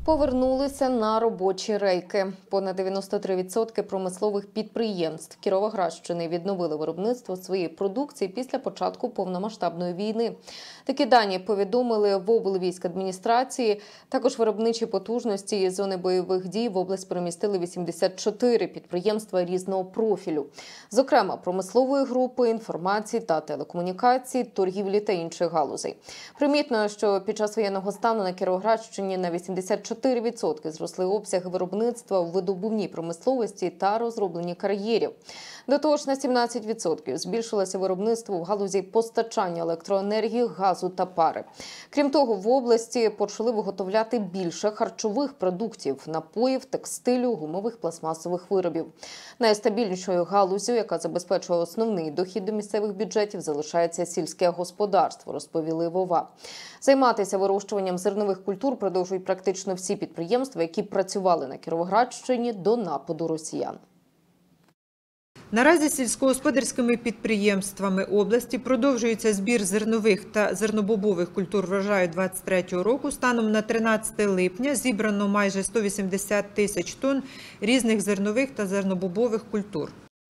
Повернулися на робочі рейки. Понад 93% промислових підприємств Кіровоградщини відновили виробництво своєї продукції після початку повномасштабної війни. Такі дані повідомили в облвійськадміністрації. Також виробничі потужності із зони бойових дій в область перемістили 84 підприємства різного профілю. Зокрема, промислової групи, інформації та телекомунікацій, торгівлі та інших галузей. Примітно, що під час воєнного стану на Кіровоградщині на 84% зросли обсяги виробництва в видобувній промисловості та розробленні кар'єрів. До того ж, на 17% збільшилося виробництво в галузі постачання електроенергії, газу та пари. Крім того, в області почали виготовляти більше харчових продуктів, напоїв, текстилю, гумових пластмасових виробів. Найстабільнішою галуззю, яка забезпечує основний дохід до місцевих бюджетів, залишається сільське господарство, розповіли в ОВА. Займатися вирощуванням зернових культур продовжують практично всі підприємства, які працювали на Кіровоградщині до нападу росіян. Наразі сільськогосподарськими підприємствами області продовжується збір зернових та зернобобових культур врожаю 2023 року. Станом на 13 липня зібрано майже 180 тисяч тонн різних зернових та зернобобових культур.